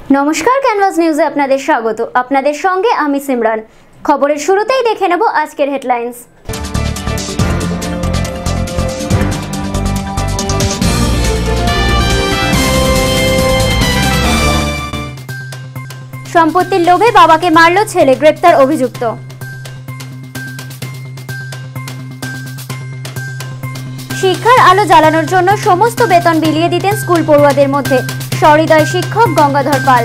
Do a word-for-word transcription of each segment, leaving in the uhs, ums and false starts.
নমস্কার, ক্যানভাস নিউজে আপনাদের স্বাগত। আপনাদের সঙ্গে আমি সিমরান। খবরের শুরুতেই দেখে নেব আজকের হেডলাইন্স। সম্পত্তির লোভে বাবাকে মারল ছেলে, গ্রেপ্তার অভিযুক্ত। শিক্ষার আলো জ্বালানোর জন্য সমস্ত বেতন বিলিয়ে দিতেন স্কুল পড়ুয়াদের মধ্যে, সহৃদয় শিক্ষক গঙ্গাধর পাল।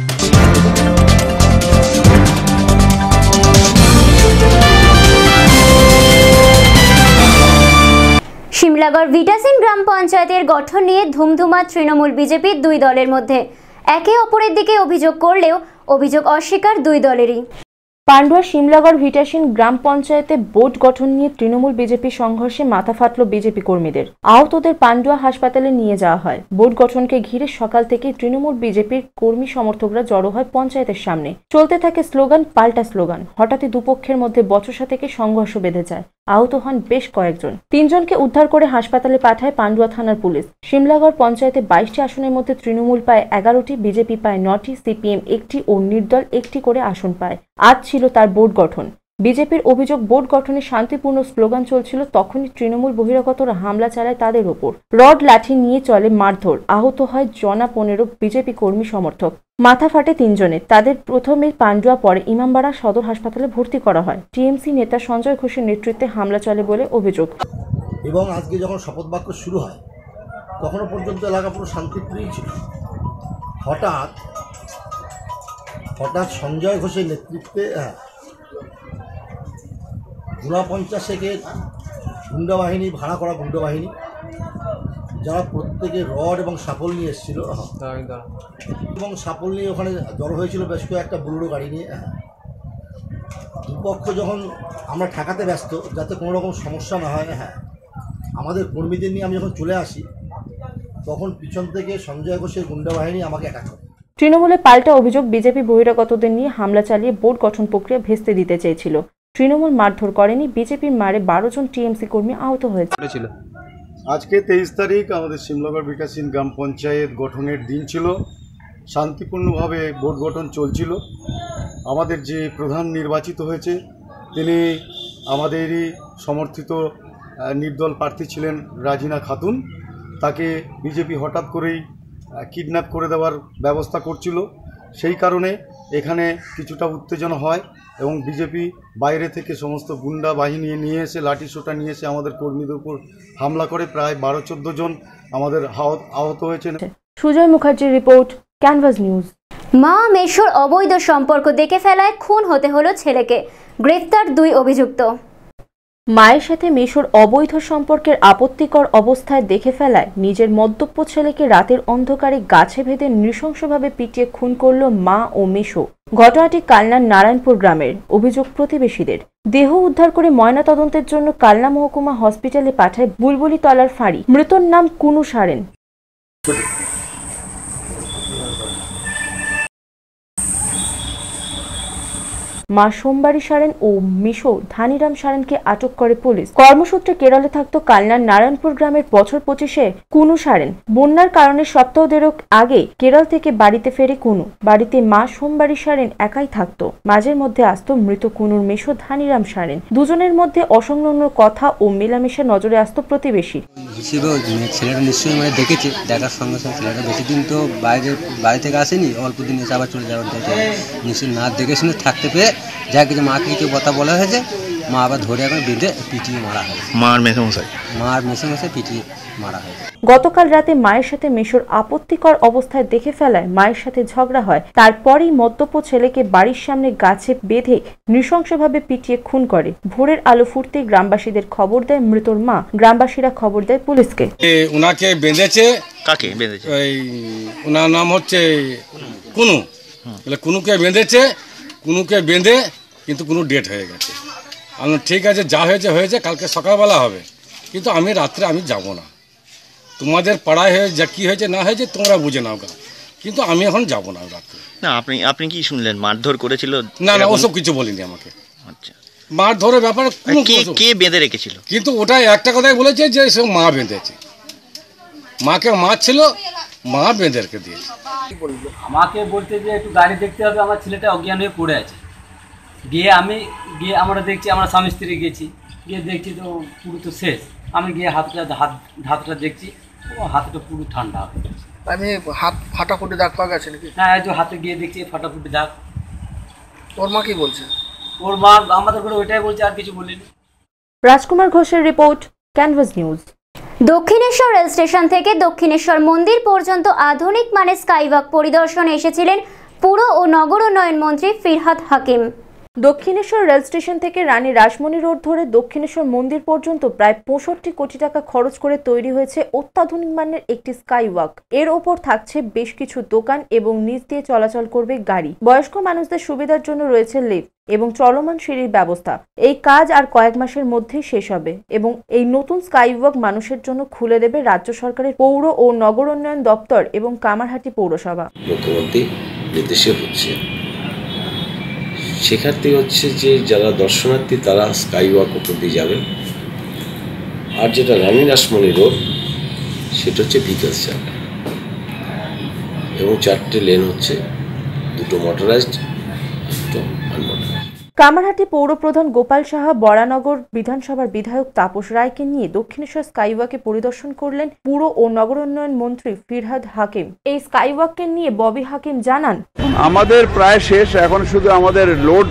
শিমলাগড় ভিটাসিন গ্রাম পঞ্চায়েতের গঠন নিয়ে ধুমধুমা তৃণমূল বিজেপির দুই দলের মধ্যে। একে অপরের দিকে অভিযোগ করলেও অভিযোগ অস্বীকার দুই দলেরই। পান্ডুয়া শিমলাগড় ভিটাসিন গ্রাম পঞ্চায়েতে বোর্ড গঠন নিয়ে তৃণমূল বিজেপি সংঘর্ষে মাথা ফাটল বিজেপি কর্মীদের। আহতদের পান্ডুয়া হাসপাতালে নিয়ে যাওয়া হয়। বোর্ড গঠনকে ঘিরে সকাল থেকে তৃণমূল বিজেপির কর্মী সমর্থকরা জড়ো হয় পঞ্চায়েতের সামনে। চলতে থাকে স্লোগান পাল্টা স্লোগান। হঠাৎই দুপক্ষের মধ্যে বচসা থেকে সংঘর্ষ বেঁধে যায়। আহত হন বেশ কয়েকজন। তিনজনকে উদ্ধার করে হাসপাতালে পাঠায় পান্ডুয়া থানার পুলিশ। শিমলাগড় পঞ্চায়েতে বাইশটি আসনের মধ্যে তৃণমূল পায় এগারোটি, বিজেপি পায় নটি, সিপিএম একটি ও নির্দল একটি করে আসন পায়। আজ ছিল তার বোর্ড গঠন। বিজেপির অভিযোগ, বোর্ড গঠনে শান্তিপূর্ণ স্লোগান চলছিল, তখনই তৃণমূল বহিরাগতরা হামলা চালায় তাদের ওপর। রড লাঠি নিয়ে চলে মারধর। আহত হয় জনা পনেরো বিজেপি কর্মী সমর্থক। মাথা ফাটে তিনজনের। তাদের প্রথমে পান্ডুয়া, পরে ইমামবাড়া সদর হাসপাতালে ভর্তি করা হয়। টিএমসি নেতা সঞ্জয় ঘোষের নেতৃত্বে হামলা চলে বলে অভিযোগ। এবং আজকে যখন শপথ বাক্য শুরু হয় তখনও পর্যন্ত এলাকা পুরো শান্তিপ্রিয় ছিল। হঠাৎ হঠাৎ সঞ্জয় ঘোষের নেতৃত্বে ঊনপঞ্চাশেকের গুন্ডা বাহিনী, ভাড়া করা গুন্ডা বাহিনী, যারা প্রত্যেকে রড এবং সাপল নিয়ে এসেছিল এবং সাপল নিয়ে ওখানে জড়ো হয়েছিল বেশ কয়েকটা বুলুরো গাড়ি নিয়ে। দুপক্ষ যখন আমরা ঠেকাতে ব্যস্ত যাতে কোনো রকম সমস্যা না হয়, হ্যাঁ আমাদের কর্মীদের নিয়ে আমি যখন চলে আসি তখন পিছন থেকে সঞ্জয় ঘোষের গুন্ডা বাহিনী আমাকে অ্যাটাক করে। তৃণমূলের পাল্টা অভিযোগ, বিজেপি বহিরাগতদের নিয়ে হামলা চালিয়ে বোর্ড গঠন প্রক্রিয়া ভেস্তে দিতে চেয়েছিল। তৃণমূল মারধর করেনি, বিজেপির মারে বারো জন টিএমসি কর্মী আহত হয়েছিল। আজকে তেইশ তারিখ আমাদের শিমলাগড় ভিটাসিন গ্রাম পঞ্চায়েত গঠনের দিন ছিল। শান্তিপূর্ণভাবে বোর্ড গঠন চলছিল। আমাদের যে প্রধান নির্বাচিত হয়েছে তিনি আমাদেরই সমর্থিত নির্দল প্রার্থী ছিলেন রাজিনা খাতুন। তাকে বিজেপি হঠাৎ করেই কিডন্যাপ করে দেওয়ার ব্যবস্থা করছিল। সেই কারণে এখানে কিছুটা উত্তেজনা হয় এবং বিজেপি বাইরে থেকে সমস্ত গুন্ডা বাহিনী নিয়ে এসে লাঠি সোটা নিয়ে এসে আমাদের কর্মীদের উপর হামলা করে। প্রায় বারো চোদ্দ জন আমাদের আহত হয়েছেন। সুজয় মুখার্জির রিপোর্ট, ক্যানভাস নিউজ। মা মেশোর অবৈধ সম্পর্ক দেখে ফেলায় খুন হতে হলো ছেলেকে, গ্রেফতার দুই অভিযুক্ত। মায়ের সাথে মেশোর অবৈধ সম্পর্কের আপত্তিকর অবস্থায় দেখে ফেলায় নিজের মদ্যপ ছেলেকে রাতের অন্ধকারে গাছে বেঁধে নৃশংসভাবে পিটিয়ে খুন করল মা ও মেশো। ঘটনাটি কালনার নারায়ণপুর গ্রামের। অভিযোগ প্রতিবেশীদের। দেহ উদ্ধার করে ময়না তদন্তের জন্য কালনা মহকুমা হসপিটালে পাঠায় বুলবুলিতলার ফাঁড়ি। মৃতর নাম কুনু সারেন। মা সোমবারী সারেন ও মিশো ধানিরাম সারেনকে আটক করে পুলিশ। কর্মসূত্রে কেরলে থাকতো কালনার নারায়ণপুর গ্রামের বছর পঁচিশে কুনু সারেন। বন্যার কারণে সপ্তাহ দেড়েক আগে কেরল থেকে বাড়িতে ফেরে কুনু। বাড়িতে মা সোমবারী সারেন একাই থাকতো। মাঝের মধ্যে আসতো মৃত কুনুর মেশো ধানিরাম সারেন। দুজনের মধ্যে অসংলগ্ন কথা ও মেলামেশা নজরে আসতো প্রতিবেশী। ছেলেটা নিশ্চয়ই মানে দেখেছে, দেখার সঙ্গে সঙ্গে ছেলেটা বেশি দিন তো বাইরে বাড়ি থেকে আসেনি, অল্প দিন এসে আবার চলে যাওয়ার নিশ্চয়ই না দেখে শুনে থাকতে পেরে যা কিছু মাকে কিছু কথা বলা হয়েছে, মা আবার ধরে এখন বেঁধে পিটিয়ে মারা হয়েছে। মার মেসেমশাই মার মেসেমশাই পিটিয়ে মারা হয়েছে। গতকাল রাতে মায়ের সাথে মেশোর আপত্তিকর অবস্থায় দেখে ফেলায় মায়ের সাথে ঝগড়া হয়। তারপরই মদ্যপ ছেলেকে বাড়ির সামনে গাছে বেঁধে নৃশংসভাবে পিটিয়ে খুন করে। ভোরের আলো ফুটতে গ্রামবাসীদের খবর দেয় মৃতর মা। গ্রামবাসীরা খবর দেয় পুলিশকে। ওনাকে বেঁধেছে। কাকে বেঁধেছে? ওই ওনার নাম হচ্ছে কুনু। কুনুকে বেঁধেছে। কুনুকে বেঁধে কিন্তু কোনো ডেট হয়ে গেছে। আমি ঠিক আছে, যা হয়েছে হয়েছে, কালকে সকালবেলা হবে, কিন্তু আমি রাত্রে আমি যাব না। তোমাদের পাড়ায় হয়ে যা কী হয়েছে না হয়েছে তোমরা বুঝে নাও, কিন্তু আমি এখন যাব না রাত্রে। না, আপনি আপনি কি শুনলেন মারধর করেছিল? না না, ওসব কিছু বলিনি আমাকে। আচ্ছা, মারধরের ব্যাপারে কে বেঁধে রেখেছিল? কিন্তু ওটাই একটা কথাই বলেছে যে সে মা বেঁধেছে। মাকে মারছিল, মা বেঁধে রেখে দিয়েছে। আমাকে বলতে যে একটু গাড়ি দেখতে হবে, আমার ছেলেটা অজ্ঞান হয়ে পড়ে আছে। গিয়ে আমি গিয়ে আমরা দেখছি, আমরা স্বামী স্ত্রী গেছি, গিয়ে দেখছি তো পুরো তো শেষ। আমি গিয়ে হাতটা হাত হাতটা দেখছি, ও হাতটা পুরো ঠান্ডা হয়ে গেছে। আমি হাত ফাটাফুটি দাগ পাওয়া গেছে নাকি? হ্যাঁ, এই যে হাতে গিয়ে দেখছি ফাটাফুটি দাগ। ওর মা কি বলছে? ওর মা আমাদের করে ওইটাই বলছে, আর কিছু বলিনি। রাজকুমার ঘোষের report, Canvas News. Dakshineswar rail station থেকে দক্ষিণেশ্বর মন্দির পর্যন্ত আধুনিক মানের স্কাইওয়াক পরিদর্শনে এসেছিলেন পুর ও নগর উন্নয়ন মন্ত্রী ফিরহাদ হাকিম। দক্ষিণেশ্বর রেল স্টেশন থেকে রানী রাসমণি রোড ধরে দক্ষিণেশ্বর মন্দির পর্যন্ত প্রায় পঁয়ষট্টি কোটি টাকা খরচ করে তৈরি হয়েছে অত্যাধুনিক মানের একটি স্কাইওয়াক। এর ওপর থাকছে বেশ কিছু দোকান এবং নিচ দিয়ে চলাচল করবে গাড়ি। বয়স্ক মানুষদের সুবিধার জন্য রয়েছে লিফট এবং চলমান সিঁড়ির ব্যবস্থা। এই কাজ আর কয়েক মাসের মধ্যেই শেষ হবে এবং এই নতুন স্কাইওয়াক মানুষের জন্য খুলে দেবে রাজ্য সরকারের পৌর ও নগর উন্নয়ন দপ্তর এবং কামারহাটি পৌরসভা। মুখ্যমন্ত্রী নির্দেশে হচ্ছে, সেক্ষেত্রে হচ্ছে যে যারা দর্শনার্থী তারা স্কাইওয়াক উপর দিয়ে যাবেন, আর যেটা রানী রাসমণি রোড সেটা হচ্ছে ভিকেলস যাবে এবং চারটে লেন হচ্ছে, দুটো মোটরাইজড, দুটো আনমোটরাইজড। কামারহাটি পৌরপ্রধান গোপাল সাহা বরানগর বিধানসভার বিধায়ক তাপস রায়কে নিয়ে দক্ষিণেশ্বর স্কাইওয়াকে পরিদর্শন করলেন পুর ও নগর উন্নয়ন মন্ত্রী ফিরহাদ হাকিম। এই স্কাইওয়াককে নিয়ে ববি হাকিম জানান, আমাদের প্রায় শেষ, এখন শুধু আমাদের লোড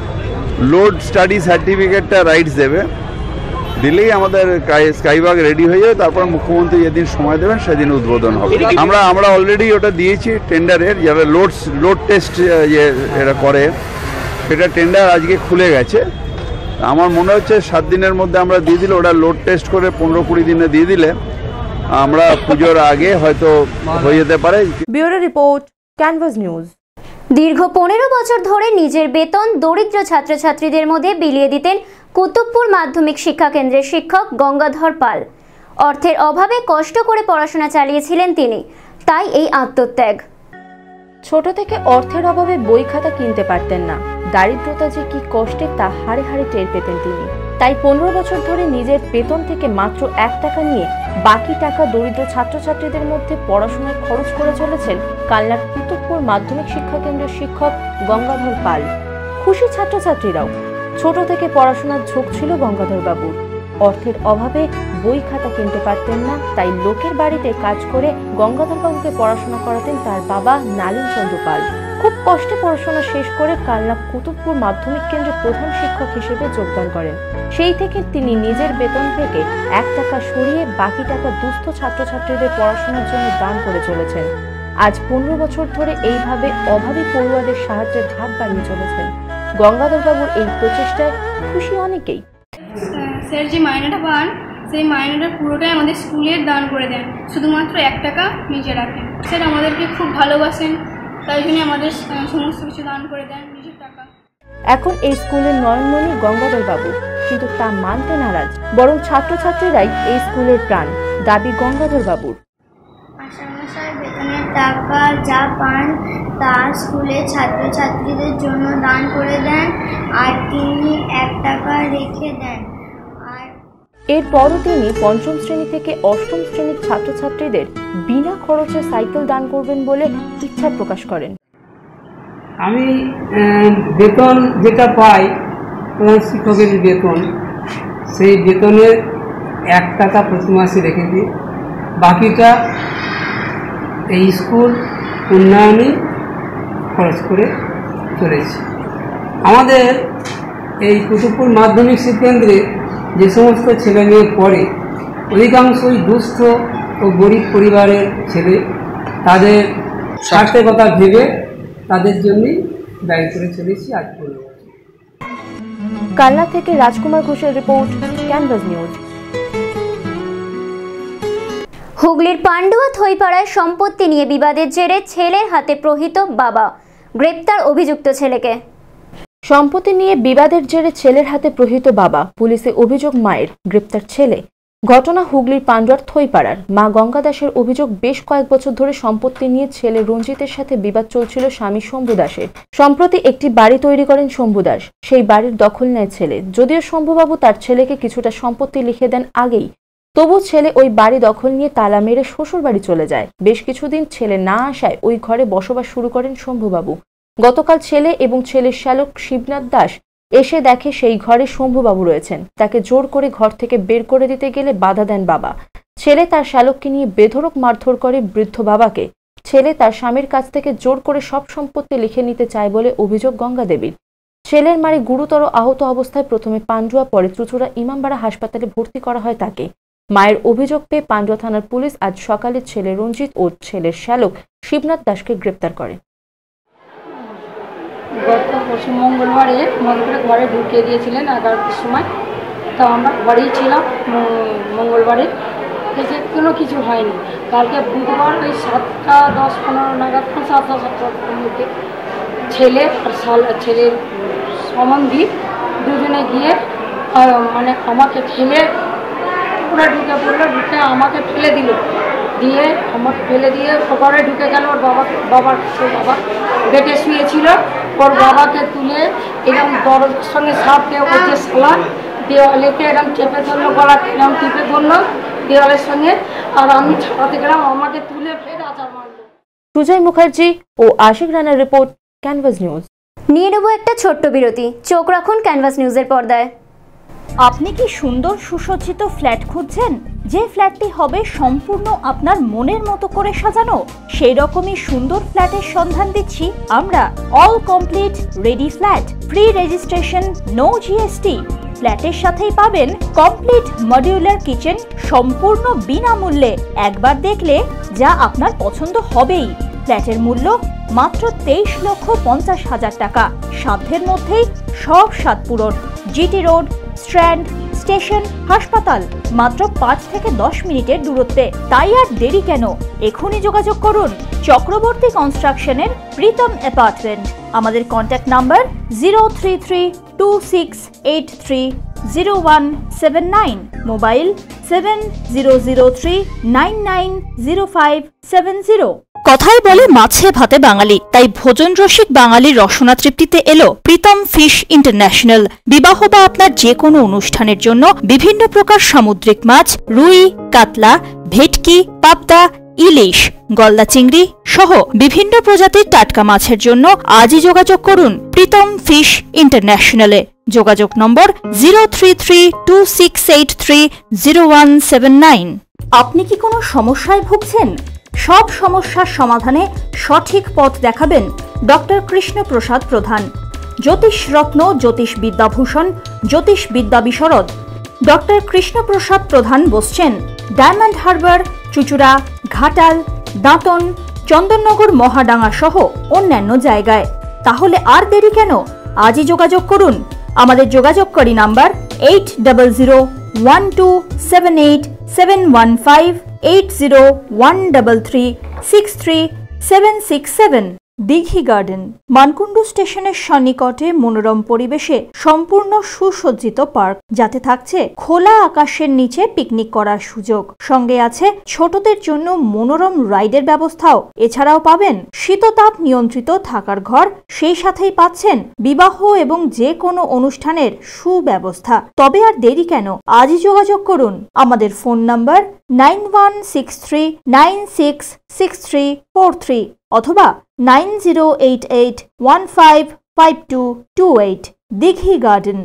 লোড স্টাডি সার্টিফিকেটটা রাইটস দেবে, দিলেই আমাদের স্কাইওয়াক রেডি হয়ে যাবে। তারপর মুখ্যমন্ত্রী যেদিন সময় দেবেন সেদিন উদ্বোধন হবে। আমরা আমরা অলরেডি ওটা দিয়েছি টেন্ডারের, যারা লোড লোড টেস্ট যে এটা করে সেটা টেন্ডার আজকে খুলে গেছে। আমার মনে হচ্ছে সাত দিনের মধ্যে আমরা দিয়ে দিলে, ওটা লোড টেস্ট করে পনেরো কুড়ি দিনে দিয়ে দিলে আমরা পুজোর আগে হয়তো হয়ে যেতে পারে। Bureau report, Canvas News. দীর্ঘ পনেরো বছর ধরে নিজের বেতন দরিদ্র ছাত্রছাত্রীদের মধ্যে বিলিয়ে দিতেন কুতুবপুর মাধ্যমিক শিক্ষা কেন্দ্রের শিক্ষক গঙ্গাধর পাল। অর্থের অভাবে কষ্ট করে পড়াশোনা চালিয়েছিলেন তিনি, তাই এই আত্মত্যাগ। ছোট থেকে অর্থের অভাবে বই খাতা কিনতে পারতেন না। দারিদ্রতা যে কি কষ্টে তা হাড়ে হাড়ে টের পেতেন তিনি। তাই পনেরো বছর ধরে নিজের বেতন থেকে মাত্র এক টাকা নিয়ে বাকি টাকা দরিদ্র ছাত্রছাত্রীদের মধ্যে পড়াশোনায় খরচ করে চলেছেন কালনার কুতুবপুর মাধ্যমিক শিক্ষা কেন্দ্রের শিক্ষক গঙ্গাধর পাল। খুশি ছাত্রছাত্রীরাও। ছোট থেকে পড়াশোনার ঝোঁক ছিল গঙ্গাধর বাবুর। অর্থের অভাবে বই খাতা কিনতে পারতেন না, তাই লোকের বাড়িতে কাজ করে গঙ্গাধর বাবুকে পড়াশোনা করাতেন তার বাবা নালিন চন্দ্র পাল। খুব কষ্টে পড়াশোনা শেষ করে কালনা কুতুবপুর মাধ্যমিক কেন্দ্রে প্রধান শিক্ষক হিসেবে যোগদান করেন। সেই থেকে তিনি নিজের বেতন থেকে এক টাকা সরিয়ে বাকি টাকা দুস্থ ছাত্রছাত্রীদের পড়াশোনার জন্য দান করে চলেছেন। আজ পনেরো বছর ধরে এইভাবে অভাবী পড়ুয়াদের সাহায্যের হাত বাড়িয়ে চলেছেন। গঙ্গাধর বাবুর এই প্রচেষ্টায় খুশি অনেকেই। স্যার যে মাইনেটা পান সেই মাইনেটা পুরোটাই আমাদের স্কুলের দান করে দেন, শুধুমাত্র এক টাকা নিজে রাখেন। স্যার আমাদেরকে খুব ভালোবাসেন, তাই জন্য আমাদের সমস্ত কিছু দান করে দেন নিজের টাকা। এখন এই স্কুলের নয়নমণি গঙ্গাধর বাবু, কিন্তু তা মানতে নারাজ। বরং ছাত্রছাত্রীরাই এই স্কুলের প্রাণ, দাবি গঙ্গাধর বাবুর। মাস্টারমশাই বেতনের টাকা যা পান তা স্কুলের ছাত্রছাত্রীদের জন্য দান করে দেন, আর তিনি এক টাকা রেখে দেন। আর এরপরও তিনি পঞ্চম শ্রেণী থেকে অষ্টম শ্রেণীর ছাত্রছাত্রীদের বিনা খরচে সাইকেল দান করবেন বলে ইচ্ছা প্রকাশ করেন। আমি বেতন যেটা পাই, প্রধান শিক্ষকের বেতন, সেই বেতনের এক টাকা প্রতি মাসে রেখে দিই, বাকিটা এই স্কুল উন্নয়নে খরচ করে চলেছি। আমাদের এই কুতুবপুর মাধ্যমিক শিক্ষাকেন্দ্রে যে সমস্ত ছেলে মেয়ে পড়ে, অধিকাংশই দুস্থ ও গরিব পরিবারের ছেলে। তাদের স্বার্থের কথা ভেবে তাদের জন্যই ব্যয় করে চলেছি আজ পনেরো বছর। কালনা থেকে রাজকুমার ঘোষের রিপোর্ট, ক্যানভাস নিউজ। হুগলির পান্ডুয়া থইপাড়ায় সম্পত্তি নিয়ে বিবাদের জেরে ছেলের হাতে প্রহৃত বাবা, গ্রেপ্তার অভিযুক্ত ছেলেকে। সম্পত্তি নিয়ে বিবাদের জেরে ছেলের হাতে প্রহৃত বাবা, পুলিশে অভিযোগ মায়ের, গ্রেপ্তার ছেলে। ঘটনা হুগলির পান্ডুয়ার থইপাড়ার। মা গঙ্গা দাসের অভিযোগ, বেশ কয়েক বছর ধরে সম্পত্তি নিয়ে ছেলে রঞ্জিতের সাথে বিবাদ চলছিল স্বামী শম্ভু দাসের। সম্প্রতি একটি বাড়ি তৈরি করেন শম্ভু দাস, সেই বাড়ির দখল নেয় ছেলে। যদিও শম্ভুবাবু তার ছেলেকে কিছুটা সম্পত্তি লিখে দেন আগেই, তবু ছেলে ওই বাড়ি দখল নিয়ে তালা মেরে শ্বশুর বাড়ি চলে যায়। বেশ কিছুদিন ছেলে না আসায় ওই ঘরে বসবাস শুরু করেন শম্ভুবাবু। গতকাল ছেলে এবং ছেলের শ্যালক শিবনাথ দাস এসে দেখে সেই ঘরে শম্ভুবাবু রয়েছেন। তাকে জোর করে ঘর থেকে বের করে দিতে গেলে বাধা দেন বাবা। ছেলে তার শ্যালককে নিয়ে বেধড়ক মারধর করে বৃদ্ধ বাবাকে। ছেলে তার স্বামীর কাছ থেকে জোর করে সব সম্পত্তি লিখে নিতে চায় বলে অভিযোগ গঙ্গা দেবীর। ছেলের মারে গুরুতর আহত অবস্থায় প্রথমে পান্ডুয়া, পরে চুচুড়া ইমামবাড়া হাসপাতালে ভর্তি করা হয় তাকে। মায়ের অভিযোগ পেয়ে পান্ডুয়া থানার পুলিশ আজ সকালে ছেলে রঞ্জিত ও ছেলের শ্যালক শিবনাথ দাসকে গ্রেপ্তার করে। গত পরশু মঙ্গলবারে আমাদের ঘরে ঢুকিয়ে দিয়েছিলেন এগারোটার সময়। তো আমরা ঘরেই ছিলাম মঙ্গলবারে, দেখে কোনো কিছু হয়নি। কালকে বুধবার ওই সাতটা দশ পনেরো নাগাদ সাতটা সাতটার মধ্যে ছেলে আর শাল ছেলের সম্বন্ধী দুজনে গিয়ে মানে আমাকে ফেলে পুরো ঢুকে পড়লো, ঢুকে আমাকে ফেলে দিল, দিয়ে আমাকে ফেলে দিয়ে ঘরে ঢুকে গেল। ওর বাবা বাবার বাবা বেটে শুয়েছিল, ওর বাবাকে তুলে এরকম দরজার সঙ্গে সাপকে ওর যে শালা দেওয়ালেতে এরকম চেপে ধরলো, গলা এরকম টিপে ধরলো দেওয়ালের সঙ্গে, আর আমি ছাড়াতে গেলাম, আমাকে তুলে ফের আচার মারলো। সুজয় মুখার্জি ও আশিক রানার রিপোর্ট, ক্যানভাস নিউজ। নিয়ে নেব একটা ছোট্ট বিরতি, চোখ রাখুন ক্যানভাস নিউজের পর্দায়। আপনি কি সুন্দর সুসজ্জিত ফ্ল্যাট খুঁজছেন, যে ফ্ল্যাটটি হবে সম্পূর্ণ আপনার মনের মতো করে সাজানো? সেই রকমই সুন্দর ফ্ল্যাটের সন্ধান দিচ্ছি আমরা। All complete ready flat, free registration, no GST. ফ্ল্যাটের সাথেই পাবেন কমপ্লিট মডিউলার কিচেন, সম্পূর্ণ বিনামূল্যে। একবার দেখলে যা আপনার পছন্দ হবেই। ফ্ল্যাটের মূল্য মাত্র তেইশ লক্ষ পঞ্চাশ হাজার টাকা। সাধ্যের মধ্যেই সব স্বাদ পূরণ। জিটি রোড, স্ট্র্যান্ড, স্টেশন, হাসপাতাল, মাত্র পাঁচ থেকে দশ মিনিটের দূরত্বে। তাই আর দেরি কেন, এখনই যোগাযোগ করুন চক্রবর্তী কনস্ট্রাকশনের প্রীতম অ্যাপার্টমেন্ট। আমাদের contact number zero three three two six eight three zero one seven nine, mobile seven zero zero three nine nine zero five seven zero. কথায় বলে মাছে ভাতে বাঙালি, তাই ভোজন রসিক বাঙালির রসনা তৃপ্তিতে এলো প্রীতম ফিশ ইন্টারন্যাশনাল। বিবাহ বা আপনার যে কোনো অনুষ্ঠানের জন্য বিভিন্ন প্রকার সামুদ্রিক মাছ, রুই, কাতলা, ভেটকি, পাবদা, ইলিশ, গলদা চিংড়ি সহ বিভিন্ন প্রজাতির টাটকা মাছের জন্য আজই যোগাযোগ করুন প্রীতম ফিশ ইন্টারন্যাশনালে। যোগাযোগ নম্বর zero three three two six eight three zero one seven nine. আপনি কি কোনো সমস্যায় ভুগছেন? সব সমস্যার সমাধানে সঠিক পথ দেখাবেন ডক্টর কৃষ্ণপ্রসাদ প্রধান, জ্যোতিষ রত্ন, জ্যোতিষ বিদ্যাভূষণ, জ্যোতিষ বিদ্যা বিশরদ। ডক্টর কৃষ্ণপ্রসাদ প্রধান বসছেন ডায়মন্ড হারবার, চুচুড়া, ঘাটাল, দাঁতন, চন্দননগর, মহাডাঙ্গা সহ অন্যান্য জায়গায়। তাহলে আর দেরি কেন, আজই যোগাযোগ করুন। আমাদের যোগাযোগকারী number eight double zero one two seven eight seven one five, eight zero one double three six three seven six seven. Dighi garden, Mankundu স্টেশনের সন্নিকটে মনোরম পরিবেশে সম্পূর্ণ সুসজ্জিত পার্ক, যাতে থাকছে খোলা আকাশের নিচে পিকনিক করার সুযোগ। সঙ্গে আছে ছোটদের জন্য মনোরম রাইডের ব্যবস্থাও। এছাড়াও পাবেন শীততাপ নিয়ন্ত্রিত থাকার ঘর, সেই সাথেই পাচ্ছেন বিবাহ এবং যে কোনো অনুষ্ঠানের সুব্যবস্থা। তবে আর দেরি কেন, আজই যোগাযোগ করুন। আমাদের phone number nine one six three nine six six three four three অথবা nine zero eight eight one five five two two eight. Dighi garden.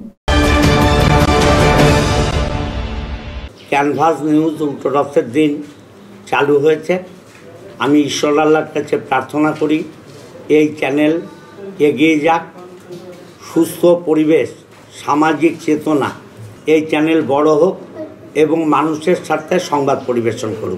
Canvas News উল্টো রথের দিন চালু হয়েছে। আমি ঈশ্বর আল্লাহর কাছে প্রার্থনা করি এই চ্যানেল এগিয়ে যাক, সুস্থ পরিবেশ, সামাজিক চেতনা, এই চ্যানেল বড় হোক এবং মানুষের সাথে সংবাদ পরিবেশন করুক।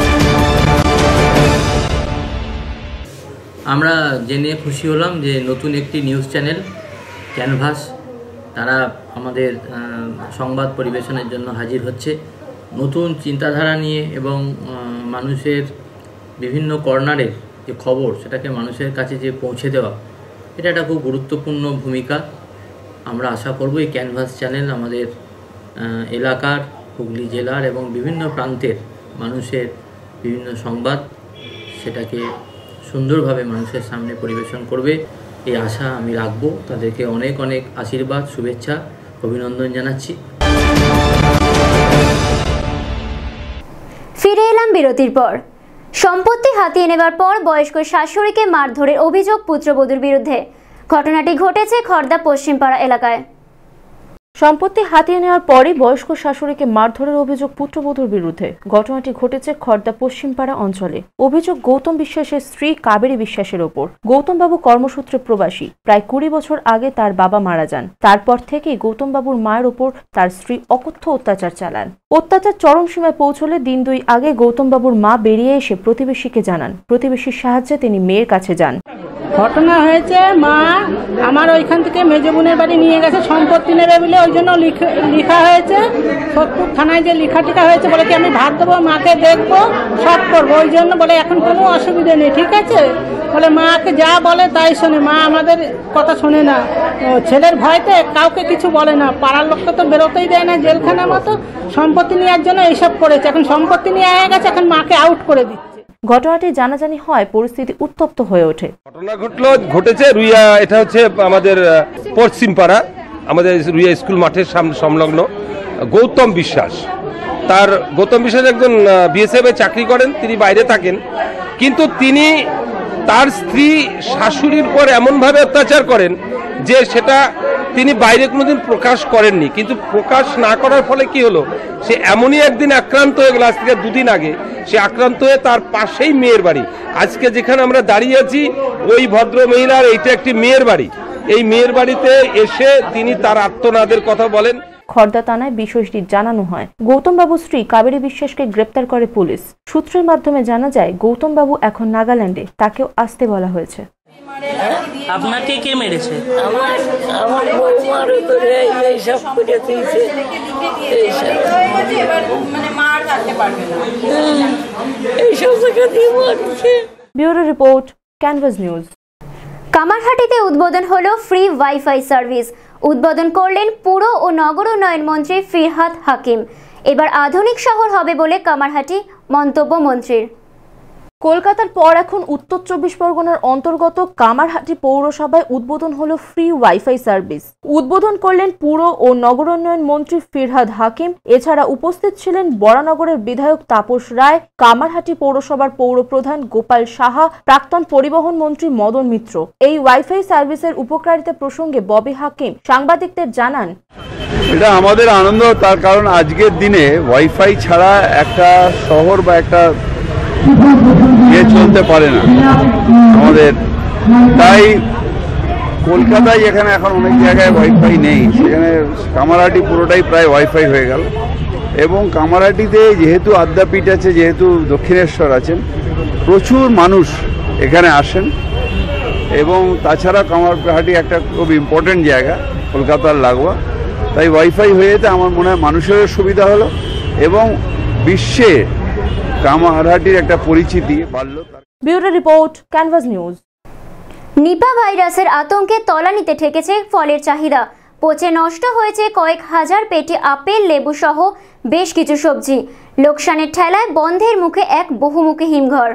আমরা জেনে খুশি হলাম যে নতুন একটি নিউজ চ্যানেল ক্যানভাস, তারা আমাদের সংবাদ পরিবেশনের জন্য হাজির হচ্ছে। নতুন চিন্তাধারা নিয়ে এবং মানুষের বিভিন্ন কর্নারের যে খবর সেটাকে মানুষের কাছে যে পৌঁছে দেওয়া, এটা একটা খুব গুরুত্বপূর্ণ ভূমিকা। আমরা আশা করব এই ক্যানভাস চ্যানেল আমাদের এলাকার, হুগলি জেলার এবং বিভিন্ন প্রান্তের মানুষের বিভিন্ন সংবাদ সেটাকে সুন্দরভাবে মানুষের সামনে পরিবেশন করবে, এই আশা আমি রাখবো। তাদেরকে অনেক অনেক আশীর্বাদ, শুভেচ্ছা, অভিনন্দন জানাচ্ছি। বিরতির পর সম্পত্তি হাতিয়ে নেবার পর বয়স্ক শাশুড়িকে মারধরের অভিযোগ পুত্রবধূর বিরুদ্ধে। ঘটনাটি ঘটেছে খড়দা পশ্চিমপাড়া এলাকায়। সম্পত্তি হাতিয়ে নেওয়ার পরই বয়স্ক শাশুড়িকে মারধরের অভিযোগ পুত্রবধূর বিরুদ্ধে। ঘটনাটি ঘটেছে খড়দা পশ্চিমপাড়া অঞ্চলে। অভিযোগ গৌতম বিশ্বাসের স্ত্রী কাবেরী বিশ্বাসের ওপর। গৌতমবাবু কর্মসূত্রে প্রবাসী। প্রায় কুড়ি বছর আগে তার বাবা মারা যান। তারপর থেকেই গৌতমবাবুর মায়ের ওপর তার স্ত্রী অকথ্য অত্যাচার চালান। অত্যাচার চরম সীমায় পৌঁছলে দিন দুই আগে গৌতমবাবুর মা বেরিয়ে এসে প্রতিবেশীকে জানান। প্রতিবেশীর সাহায্যে তিনি মেয়ের কাছে যান। ঘটনা হয়েছে, মা আমার ওইখান থেকে মেজ বোনের বাড়ি নিয়ে গেছে সম্পত্তি নেবে বলে, ওই জন্য লিখা হয়েছে সত্তর থানায় যে লেখা টিকা হয়েছে, বলে কি আমি ভাত দেবো, মাকে দেখবো, সব করবো, ওই জন্য বলে এখন কোনো অসুবিধা নেই, ঠিক আছে বলে মাকে যা বলে তাই শোনে। মা আমাদের কথা শোনে না, ছেলের ভয়তে কাউকে কিছু বলে না, পাড়ার লোককে তো বেরোতেই দেয় না, জেলখানার মতো। সম্পত্তি নেওয়ার জন্য এইসব করেছে, এখন সম্পত্তি নিয়ে হয়ে গেছে, এখন মাকে আউট করে দিচ্ছে। ঘটনাটি জানাজানি হয়, পরিস্থিতি উত্তপ্ত হয়ে ওঠে। ঘটনা ঘটলো ঘটেছে রুইয়া, এটা হচ্ছে আমাদের পশ্চিমপাড়া, আমাদের রুইয়া স্কুল মাঠের সামনে সংলগ্ন। গৌতম বিশ্বাস, তার গৌতম বিশ্বাস একজন বিএসএফ এ চাকরি করেন, তিনি বাইরে থাকেন, কিন্তু তিনি তার স্ত্রী শাশুড়ির পর এমনভাবে অত্যাচার করেন যে সেটা তিনি বাইরে কোনোদিন প্রকাশ করেননি। কিন্তু প্রকাশ না করার ফলে কি হলো, সে এমনই একদিন আক্রান্ত হয়ে গেল, আজ থেকে দুদিন আগে সে আক্রান্ত হয়ে তার পাশেই মেয়ের বাড়ি, আজকে যেখানে আমরা দাঁড়িয়ে আছি ওই ভদ্র মহিলার এইটা একটি মেয়ের বাড়ি, এই মেয়ের বাড়িতে এসে তিনি তার আত্মনাদের কথা বলেন। খড়দা থানায় বিষয়টি জানানো হয়। গৌতমবাবুর স্ত্রী কাবেরী বিশ্বাসকে গ্রেপ্তার করে পুলিশ। সূত্রের মাধ্যমে জানা যায় গৌতমবাবু এখন নাগাল্যান্ডে, তাকেও আসতে বলা হয়েছে। আপনাকে কে মেরেছে? আমার আমার বৌমার উপরে এই সব করে দিয়েছে, এই সব মানে মার কাটতে পারবে না, এই সব থেকে দিয়ে মারছে। Bureau report, Canvas News. কামারহাটিতে উদ্বোধন হলো ফ্রি ওয়াইফাই সার্ভিস। উদ্বোধন করলেন পুর ও নগর উন্নয়ন মন্ত্রী ফিরহাদ হাকিম। এবার আধুনিক শহর হবে বলে কামারহাটি মন্তব্য মন্ত্রীর। কলকাতার পর এখন উত্তর চব্বিশ পরগনার অন্তর্গত কামারহাটি পৌরসভায় উদ্বোধন হলো ফ্রি ওয়াইফাই সার্ভিস। উদ্বোধন করলেন পুর ও নগর উন্নয়ন মন্ত্রী ফিরহাদ হাকিম। এছাড়া উপস্থিত ছিলেন বরানগরের বিধায়ক তাপস রায়, কামারহাটি পৌরসভার পৌরপ্রধান গোপাল সাহা, প্রাক্তন পরিবহন মন্ত্রী মদন মিত্র। এই ওয়াইফাই সার্ভিসের উপকারিতা প্রসঙ্গে ববি হাকিম সাংবাদিকদের জানান, এটা আমাদের আনন্দ, তার কারণ আজকের দিনে ওয়াইফাই ছাড়া একটা শহর বা একটা ইয়ে চলতে পারে না আমাদের। তাই কলকাতায় এখানে এখন অনেক জায়গায় ওয়াইফাই নেই, সেখানে কামারহাটি পুরোটাই প্রায় ওয়াইফাই হয়ে গেল। এবং কামারহাটিতে যেহেতু আদ্যাপীঠ আছে, যেহেতু দক্ষিণেশ্বর আছেন, প্রচুর মানুষ এখানে আসেন। এবং তাছাড়া কামারহাটি একটা খুব ইম্পর্টেন্ট জায়গা, কলকাতার লাগোয়া। তাই ওয়াইফাই হয়ে যেতে আমার মনে হয় মানুষেরও সুবিধা হলো এবং বিশ্বে কামারহাটির একটা পরিচিতি বাড়ল। Bureau report, Canvas News. Nipah ভাইরাসের আতঙ্কে তলানিতে ঠেকেছে ফলের চাহিদা। পচে নষ্ট হয়েছে কয়েক হাজার পেটি আপেল, লেবু সহ বেশ কিছু সবজি। লোকসানের ঠেলায় বন্ধের মুখে এক বহুমুখী হিমঘর।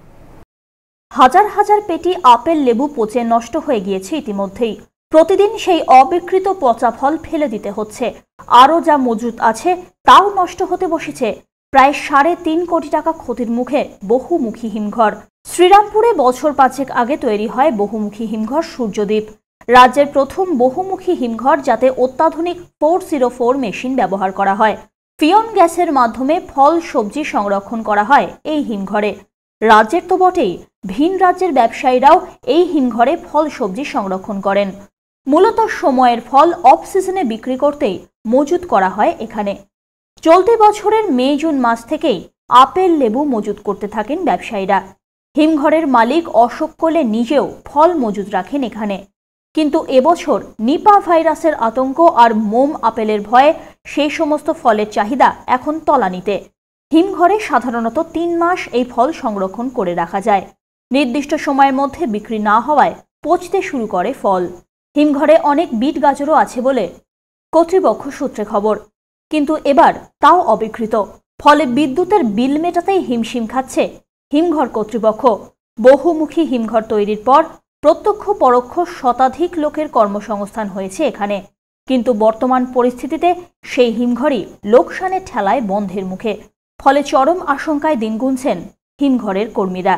হাজার হাজার পেটি আপেল, লেবু পচে নষ্ট হয়ে গিয়েছে ইতিমধ্যেই। প্রতিদিন সেই অবিকৃত পচা ফল ফেলে দিতে হচ্ছে। আরও যা মজুত আছে তাও নষ্ট হতে বসেছে। প্রায় সাড়ে তিন কোটি টাকা ক্ষতির মুখে বহুমুখী হিমঘর। শ্রীরামপুরে বছর পাঁচেক আগে তৈরি হয় বহুমুখী হিমঘর সূর্যদ্বীপ। রাজ্যের প্রথম বহুমুখী হিমঘর, যাতে অত্যাধুনিক ফোর জিরো ফোর মেশিন ব্যবহার করা হয়। ফিয়ন গ্যাসের মাধ্যমে ফল সবজি সংরক্ষণ করা হয় এই হিমঘরে। রাজ্যের তো বটেই, ভিন রাজ্যের ব্যবসায়ীরাও এই হিমঘরে ফল সবজি সংরক্ষণ করেন। মূলত সময়ের ফল অফ সিজনে বিক্রি করতেই মজুত করা হয় এখানে। চলতি বছরের মে জুন মাস থেকেই আপেল, লেবু মজুত করতে থাকেন ব্যবসায়ীরা। হিমঘরের মালিক অশোক কোলে নিজেও ফল মজুত রাখেন এখানে। কিন্তু এবছর নিপা ভাইরাসের আতঙ্ক আর মোম আপেলের ভয়ে সেই সমস্ত ফলের চাহিদা এখন তলানিতে। হিমঘরে সাধারণত তিন মাস এই ফল সংরক্ষণ করে রাখা যায়। নির্দিষ্ট সময়ের মধ্যে বিক্রি না হওয়ায় পচতে শুরু করে ফল। হিমঘরে অনেক বিট গাজরও আছে বলে কর্তৃপক্ষ সূত্রে খবর, কিন্তু এবার তাও অবিকৃত। ফলে বিদ্যুতের বিল মেটাতেই হিমশিম খাচ্ছে হিমঘর কর্তৃপক্ষ। বহুমুখী হিমঘর তৈরির পর প্রত্যক্ষ পরোক্ষ শতাধিক লোকের কর্মসংস্থান হয়েছে এখানে। কিন্তু বর্তমান পরিস্থিতিতে সেই হিমঘরই লোকসানের ঠেলায় বন্ধের মুখে। ফলে চরম আশঙ্কায় দিন গুনছেন হিমঘরের কর্মীরা।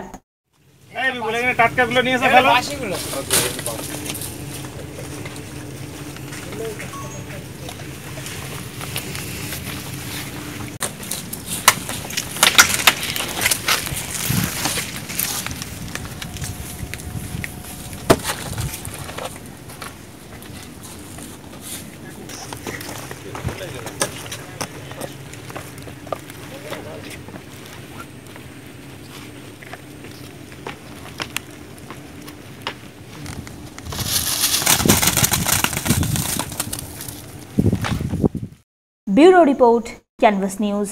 Bureau report, Canvas News.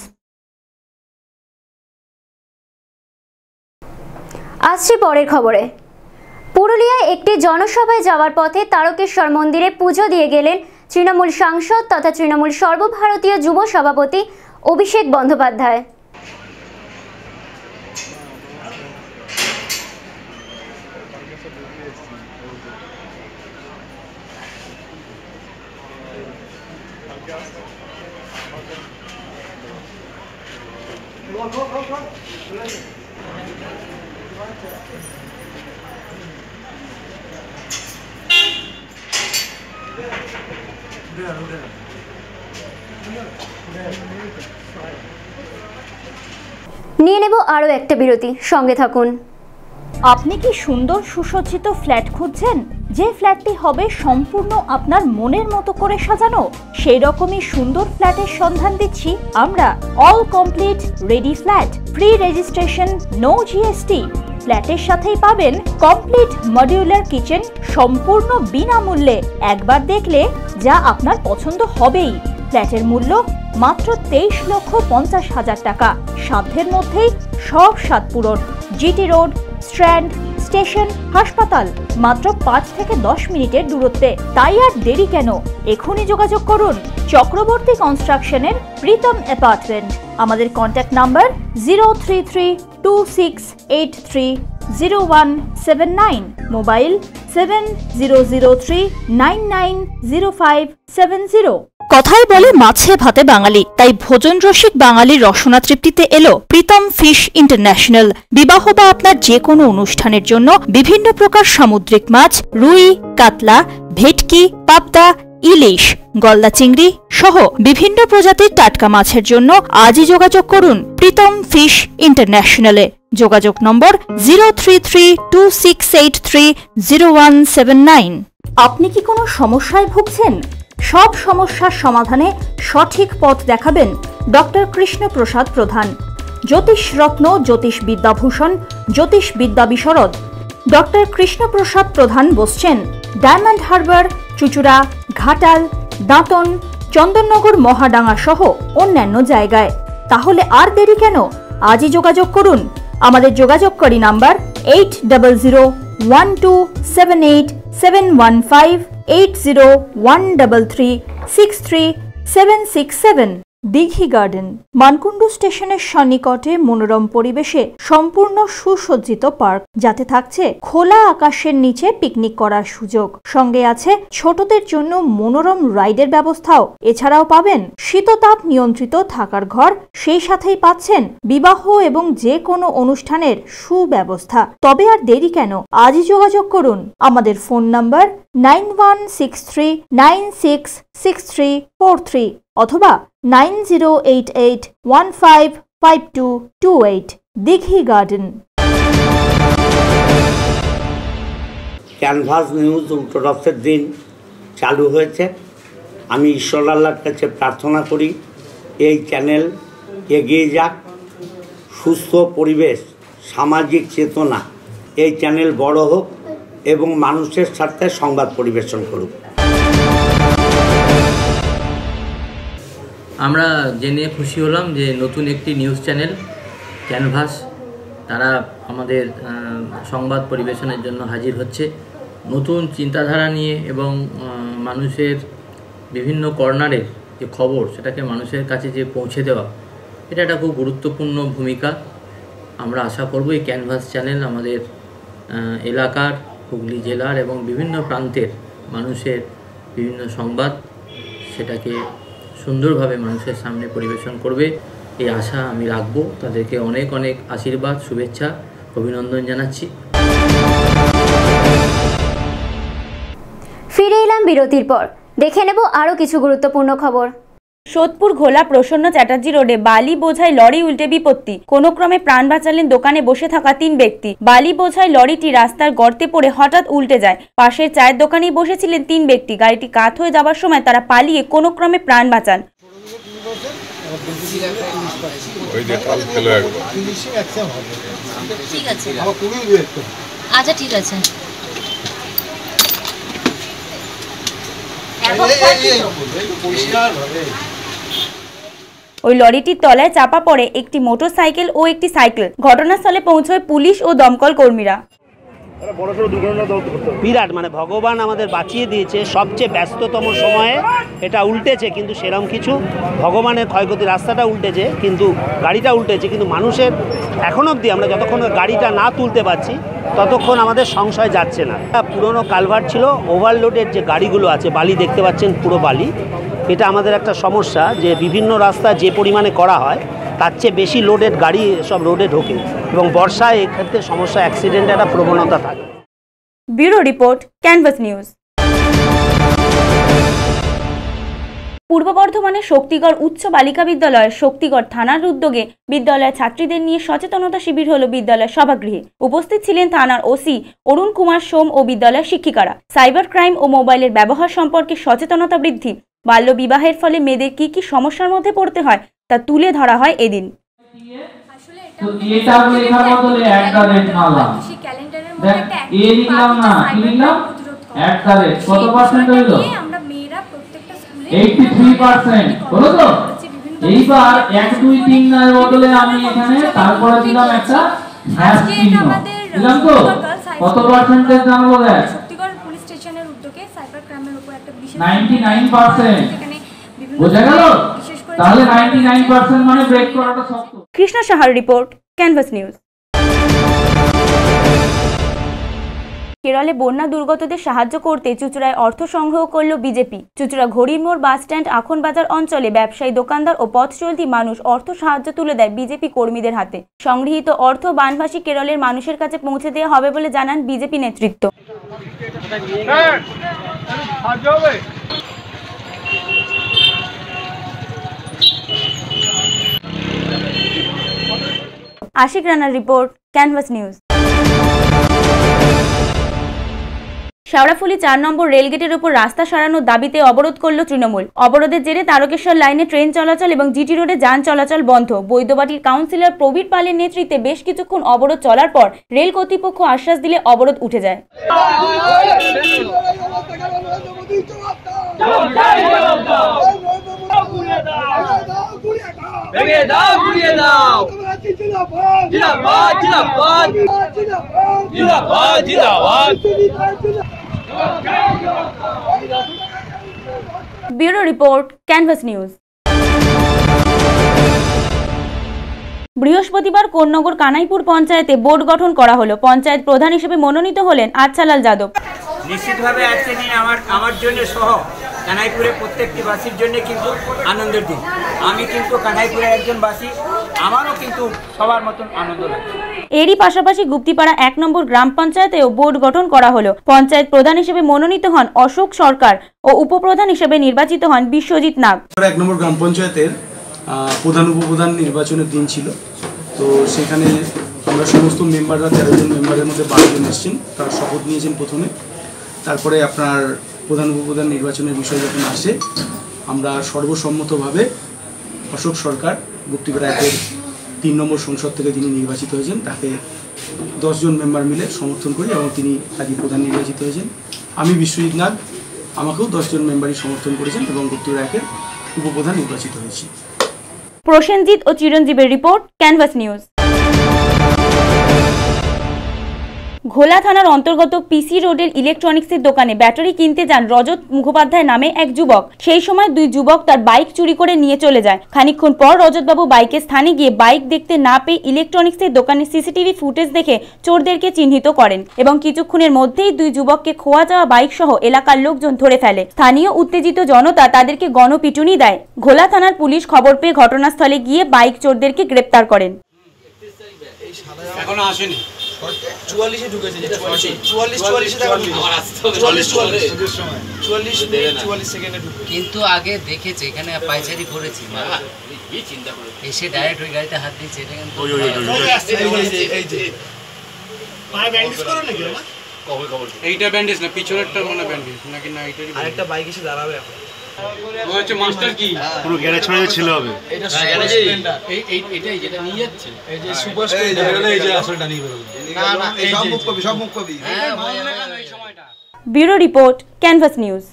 আসছি পরের খবরে। পুরুলিয়ায় একটি জনসভায় যাওয়ার পথে তারকেশ্বর মন্দিরে পুজো দিয়ে গেলেন তৃণমূল সাংসদ তথা তৃণমূল সর্বভারতীয় যুব সভাপতি অভিষেক বন্দ্যোপাধ্যায়। নিয়ে নেব আরও একটা বিরতি, সঙ্গে থাকুন। আপনি কি সুন্দর সুসজ্জিত ফ্ল্যাট খুঁজছেন, যে ফ্ল্যাটটি হবে সম্পূর্ণ আপনার মনের মতো করে সাজানো? সেই রকমই সুন্দর ফ্ল্যাটের সন্ধান দিচ্ছি আমরা। All complete ready flat, free registration, no GST. ফ্ল্যাটের সাথেই পাবেন কমপ্লিট মডিউলার কিচেন, সম্পূর্ণ বিনামূল্যে। একবার দেখলে যা আপনার পছন্দ হবেই। ফ্ল্যাটের মূল্য মাত্র তেইশ লক্ষ পঞ্চাশ হাজার টাকা। সাধ্যের মধ্যেই সব স্বাদ পূরণ। জিটি রোড, স্ট্র্যান্ড, স্টেশন, হাসপাতাল, মাত্র পাঁচ থেকে দশ মিনিটের দূরত্বে। তাই আর দেরি কেন, এখনই যোগাযোগ করুন চক্রবর্তী কনস্ট্রাকশনের প্রীতম অ্যাপার্টমেন্ট। আমাদের contact number zero three three two six eight three zero one seven nine, mobile seven zero zero three nine nine zero five seven zero. কথায় বলে মাছে ভাতে বাঙালি, তাই ভোজন রসিক বাঙালির রসনা তৃপ্তিতে এলো প্রীতম ফিশ ইন্টারন্যাশনাল। বিবাহ বা আপনার যে কোনো অনুষ্ঠানের জন্য বিভিন্ন প্রকার সামুদ্রিক মাছ, রুই, কাতলা, ভেটকি, পাবদা, ইলিশ, গলদা চিংড়ি সহ বিভিন্ন প্রজাতির টাটকা মাছের জন্য আজই যোগাযোগ করুন প্রীতম ফিশ ইন্টারন্যাশনালে। যোগাযোগ নম্বর zero three three two six eight three zero one seven nine. আপনি কি কোনো সমস্যায় ভুগছেন? সব সমস্যার সমাধানে সঠিক পথ দেখাবেন ডক্টর কৃষ্ণ প্রসাদ প্রধান, জ্যোতিষ রত্ন, জ্যোতিষ বিদ্যাভূষণ, জ্যোতিষ বিদ্যা বিশরদ। ডক্টর কৃষ্ণ প্রসাদ প্রধান বসছেন ডায়মন্ড হারবার, চুচুড়া, ঘাটাল, দাঁতন, চন্দননগর, মহাডাঙ্গা সহ অন্যান্য জায়গায়। তাহলে আর দেরি কেন, আজই যোগাযোগ করুন। আমাদের যোগাযোগকারী number eight double zero one two seven eight seven one five, eight zero one double three six three seven six seven. Dighi garden, Mankundu স্টেশনের সন্নিকটে মনোরম পরিবেশে সম্পূর্ণ সুসজ্জিত পার্ক, যাতে থাকছে খোলা আকাশের নিচে পিকনিক করার সুযোগ। সঙ্গে আছে ছোটদের জন্য মনোরম রাইডের ব্যবস্থাও। এছাড়াও পাবেন শীততাপ নিয়ন্ত্রিত থাকার ঘর, সেই সাথেই পাচ্ছেন বিবাহ এবং যে কোনো অনুষ্ঠানের সুব্যবস্থা। তবে আর দেরি কেন, আজই যোগাযোগ করুন। আমাদের phone number nine one six three nine six six three four three অথবা nine zero eight eight one five five two two eight. Dighi garden. Canvas News উল্টো রথের দিন চালু হয়েছে। আমি ঈশ্বর আল্লাহর কাছে প্রার্থনা করি এই চ্যানেল এগিয়ে যাক, সুস্থ পরিবেশ, সামাজিক চেতনা, এই চ্যানেল বড় হোক এবং মানুষের সাথে সংবাদ পরিবেশন করুক। আমরা জেনে খুশি হলাম যে নতুন একটি নিউজ চ্যানেল ক্যানভাস তারা আমাদের সংবাদ পরিবেশনের জন্য হাজির হচ্ছে। নতুন চিন্তাধারা নিয়ে এবং মানুষের বিভিন্ন কর্নারের যে খবর সেটাকে মানুষের কাছে যে পৌঁছে দেওয়া, এটা একটা খুব গুরুত্বপূর্ণ ভূমিকা। আমরা আশা করব এই ক্যানভাস চ্যানেল আমাদের এলাকার, হুগলি জেলার এবং বিভিন্ন প্রান্তের মানুষের বিভিন্ন সংবাদ সেটাকে সুন্দরভাবে মানুষের সামনে পরিবেশন করবে। এই আশা আমি রাখবো। তাদেরকে অনেক অনেক আশীর্বাদ, শুভেচ্ছা, অভিনন্দন জানাচ্ছি। ফিরে এলাম বিরতির পর, দেখে নেব আরও কিছু গুরুত্বপূর্ণ খবর। সোদপুর ঘোলা প্রসন্ন চ্যাটার্জি রোডে বালি বোঝাই লরি উল্টে বিপত্তি, কোনো ক্রমে প্রাণ বাঁচালেন দোকানে বসে থাকা তিন ব্যক্তি। বালি বোঝাই লরিটি রাস্তার গর্তে পড়ে হঠাৎ উল্টে যায়। পাশের চায়ের দোকানেই বসেছিলেন তিন ব্যক্তি। গাড়িটি কাত হয়ে যাওয়ার সময় তারা পালিয়ে কোনো ক্রমে প্রাণ বাঁচান। আচ্ছা ঠিক আছে। ওই লরিটির তলায় চাপা পড়ে একটি মোটরসাইকেল ও একটি সাইকেল। ঘটনাস্থলে পৌঁছয় পুলিশ ও দমকল কর্মীরা। বিরাট মানে ভগবান আমাদের বাঁচিয়ে দিয়েছে, সবচেয়ে ব্যস্ততম সময়ে এটা উল্টেছে, কিন্তু সেরকম কিছু ভগবানের ক্ষয়ক্ষতি, রাস্তাটা উল্টেছে কিন্তু গাড়িটা উল্টেছে, কিন্তু মানুষের এখন অবধি আমরা যতক্ষণ গাড়িটা না তুলতে পারছি ততক্ষণ আমাদের সংশয় যাচ্ছে না। পুরনো কালভার্ট ছিল, ওভারলোডের যে গাড়িগুলো আছে, বালি দেখতে পাচ্ছেন পুরো বালি, এটা আমাদের একটা সমস্যা যে বিভিন্ন রাস্তা যে পরিমাণে করা হয় তার চেয়ে বেশি লোডেড গাড়ি সব রোডে ঢোকে এবং বর্ষায় এক্ষেত্রে সমস্যা, অ্যাক্সিডেন্টের একটা প্রবণতা থাকে। Bureau report, Canvas News. পূর্ব বর্ধমানের শক্তিগড় উচ্চ বালিকা বিদ্যালয়ের শক্তিগড় থানার উদ্যোগে বিদ্যালয়ের ছাত্রীদের নিয়ে সচেতনতা শিবির হলো বিদ্যালয়ের সভাগৃহে। উপস্থিত ছিলেন থানার ওসি অরুণ কুমার সোম ও বিদ্যালয়ের শিক্ষিকারা। সাইবার ক্রাইম ও মোবাইলের ব্যবহার সম্পর্কে সচেতনতা বৃদ্ধি, বাল্য বিবাহের ফলে মেয়েদের কি কি সমস্যার মধ্যে পড়তে হয় তা তুলে ধরা হয় এদিন। এইবার এক দুই তিন নয় বদলে আমি এখানে তারপরে দিলাম একটা হ্যাশ চিহ্ন দিলাম। তো কত পার্সেন্টেজ জানবো? দেখ শক্তিগড় পুলিশ স্টেশনের উদ্যোগে সাইবার ক্রাইমের উপর একটা বিশেষ নিরানব্বই পার্সেন্ট বোঝা গেল। তাহলে নিরানব্বই পার্সেন্ট মানে ব্রেক করাটা শক্ত। কৃষ্ণ সাহার রিপোর্ট, ক্যানভাস নিউজ। কেরলে বন্যা দুর্গতদের সাহায্য করতে চুঁচুড়ায় অর্থ সংগ্রহ করল বিজেপি। চুঁচুড়া ঘড়ির মোড় বাস স্ট্যান্ড, আখন বাজার অঞ্চলে ব্যবসায়ী, দোকানদার ও পথ চলতি মানুষ অর্থ সাহায্য তুলে দেয় বিজেপি কর্মীদের হাতে। সংগৃহীত অর্থ বানভাসী কেরলের মানুষের কাছে পৌঁছে দেওয়া হবে বলে জানান বিজেপি নেতৃত্ব। আশিক রানার রিপোর্ট, ক্যানভাস নিউজ। শেওড়াফুলি চার নম্বর রেলগেটের উপর রাস্তা সরানোর দাবিতে অবরোধ করল তৃণমূল। অবরোধের জেরে তারকেশ্বর লাইনে ট্রেন চলাচল এবং জিটি রোডে যান চলাচল বন্ধ। বৈদ্যবাটির কাউন্সিলর প্রবীর পালের নেতৃত্বে বেশ কিছুক্ষণ অবরোধ চলার পর রেল কর্তৃপক্ষ আশ্বাস দিলে অবরোধ উঠে যায়। Bureau report, Canvas News. বৃহস্পতিবার কোন্নগর কানাইপুর পঞ্চায়েতে বোর্ড গঠন করা হলো। পঞ্চায়েত প্রধান হিসেবে মনোনীত হলেন আচ্ছালাল যাদব। নিশ্চিতভাবে আজকে দিন আমার আমার জন্য সহ কানাইপুরের প্রত্যেকটি বাসীর জন্য কিন্তু আনন্দের দিন। আমি কিন্তু কানাইপুরের একজন বাসী, আমারও কিন্তু সবার মতন আনন্দ লাগে। এরই পাশাপাশি গুপ্তিপাড়া এক নম্বর গ্রাম পঞ্চায়েতেও বোর্ড গঠন করা হলো। পঞ্চায়েত প্রধান হিসেবে মনোনীত হন অশোক সরকার ও উপপ্রধান হিসেবে নির্বাচিত হন বিশ্বজিৎ নাগ। এক নম্বর গ্রাম পঞ্চায়েতের প্রধান উপপ্রধান নির্বাচনের দিন ছিল, তো সেখানে আমরা সমস্ত মেম্বাররা তেরো জন মেম্বারের মধ্যে বারো জন এসেছেন, তারা শপথ নিয়েছেন প্রথমে। তারপরে আপনার প্রধান উপপ্রধান নির্বাচনের বিষয় যখন আসে, আমরা সর্বসম্মতভাবে অশোক সরকার গুপ্তিপাড়া একের তিন নম্বর সংসদ থেকে যিনি নির্বাচিত হয়েছেন তাকে দশজন মেম্বার মিলে সমর্থন করি এবং তিনি আজই প্রধান নির্বাচিত হয়েছেন। আমি বিশ্বজিৎ নাগ, আমাকেও দশজন মেম্বারই সমর্থন করেছেন এবং গুপ্তিপাড়া একের উপপ্রধান নির্বাচিত হয়েছি। প্রসেনজিৎ ও চিরঞ্জীবের রিপোর্ট, ক্যানভাস নিউজ। ঘোলা থানার অন্তর্গত পিসি রোডের ইলেকট্রনিক্সের দোকানে ব্যাটারি কিনতে যান রজত মুখোপাধ্যায় নামে এক যুবক। সেই সময় দুই যুবক তার বাইক চুরি করে নিয়ে চলে যায়। খানিকক্ষণ পর রজতবাবু বাইকের স্থানে গিয়ে বাইক দেখতে না পেয়ে ইলেকট্রনিক্সের দোকানে সিসিটিভি ফুটেজ দেখে চোরদেরকে চিহ্নিত করেন এবং কিছুক্ষণের মধ্যেই দুই যুবককে খোয়া যাওয়া বাইক সহ এলাকার লোকজন ধরে ফেলে। স্থানীয় উত্তেজিত জনতা তাদেরকে গণপিটুনি দেয়। ঘোলা থানার পুলিশ খবর পেয়ে ঘটনাস্থলে গিয়ে বাইক চোরদেরকে গ্রেপ্তার করেন। এখনো আসেনি, চুয়াল্লিশে ঢুকেছে, চুয়াল্লিশ চুয়াল্লিশে চুয়াল্লিশ চুয়াল্লিশ চুয়াল্লিশ সেকেন্ডে ঢুকে, কিন্তু আগে দেখেছে এখানে পাইচারি করেছি, এসে ডাইরেক্ট ওই গাড়িতে হাত দিয়েছে। এটা কিন্তু এইটা ব্যান্ডেজ না, পিছনেরটা মনে ব্যান্ডেজ নাকি না, এইটারই আরেকটা বাইক এসে দাঁড়াবে এখন। হচ্ছে মাস্টার কি পুরো গ্যারেজ ছড়িয়ে ছিল হবে, এটা সুপার স্প্লেন্ডার, এই এই এটাই যেটা নিয়ে যাচ্ছে, এই যে সুপার স্প্লেন্ডার, এই যে আসলটা নিয়ে বেরোলো। না না এই সব মুখ কপি, সব মুখ কপি। হ্যাঁ এই সময়টা। Bureau report, Canvas News.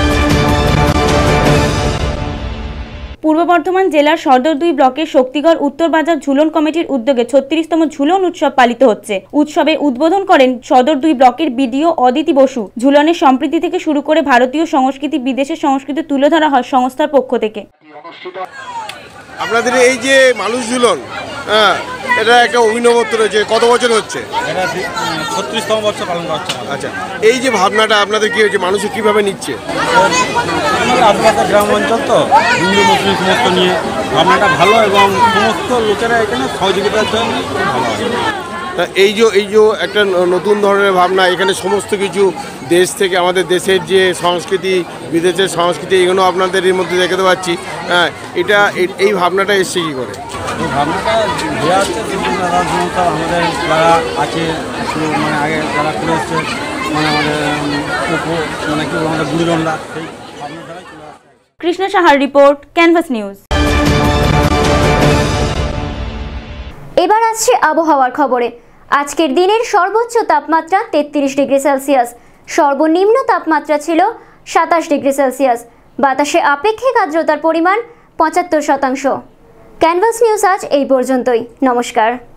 পূর্ব বর্ধমান জেলার সদর দুই ব্লকের শক্তিগড় উত্তর বাজার ঝুলন কমিটির উদ্যোগে ছত্রিশতম ঝুলন উৎসব পালিত হচ্ছে। উৎসবে উদ্বোধন করেন সদর দুই ব্লকের বিডিও অদিতি বসু। ঝুলনের সম্প্রীতি থেকে শুরু করে ভারতীয় সংস্কৃতি, বিদেশের সংস্কৃতি তুলে ধরা হয় সংস্থার পক্ষ থেকে। আপনাদের এই যে মানুষ ঝুলন, হ্যাঁ, এটা একটা অভিনবত্ব রয়েছে, কত বছর হচ্ছে? এটা ছত্রিশতম বছর পালন করা হচ্ছে। আচ্ছা, এই যে ভাবনাটা আপনাদের কি হয়েছে, মানুষ কীভাবে নিচ্ছে? আপনাদের গ্রাম অঞ্চল তো হিন্দু মুসলিম সমস্ত নিয়ে ভাবনাটা ভালো এবং সমস্ত লোকেরা এখানে সহযোগিতার জন্য ভালো হয়। তা এই যে এই যে একটা নতুন ধরনের ভাবনা, এখানে সমস্ত কিছু দেশ থেকে, আমাদের দেশের যে সংস্কৃতি, বিদেশের সংস্কৃতি, এগুলো আপনাদের এর মধ্যে দেখতে পাচ্ছি। হ্যাঁ, এটা এই ভাবনাটা এসছে কী করে? এই ভাবনাটা দেওয়া হচ্ছে বিভিন্ন রাজনৈতিক আমাদের যারা আছে, মানে আগে যারা করে এসছে, মানে আমাদের মানে কি আমাদের গুরুজনরা, সেই ভাবনার দ্বারাই চলে আসছে। কৃষ্ণ সাহার রিপোর্ট, ক্যানভাস নিউজ। এবার আসছে আবহাওয়ার খবরে। আজকের দিনের সর্বোচ্চ তাপমাত্রা তেত্রিশ ডিগ্রি সেলসিয়াস, সর্বনিম্ন তাপমাত্রা ছিল সাতাশ ডিগ্রি সেলসিয়াস। বাতাসে আপেক্ষিক আর্দ্রতার পরিমাণ পঁচাত্তর শতাংশ। ক্যানভাস নিউজ আজ এই পর্যন্তই। নমস্কার।